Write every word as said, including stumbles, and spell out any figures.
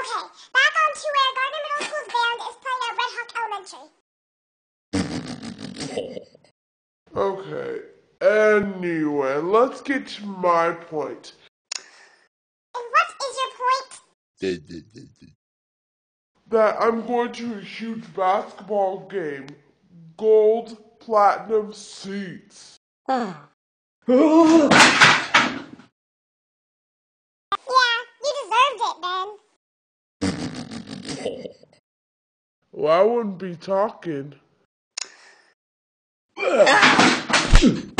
Okay, back on to where Gardner Middle School's band is playing at Red Hawk Elementary. Okay, anyway, let's get to my point. And what is your point? That I'm going to a huge basketball game. Gold, platinum seats. Yeah, you deserved it, Ben. Well, I wouldn't be talking.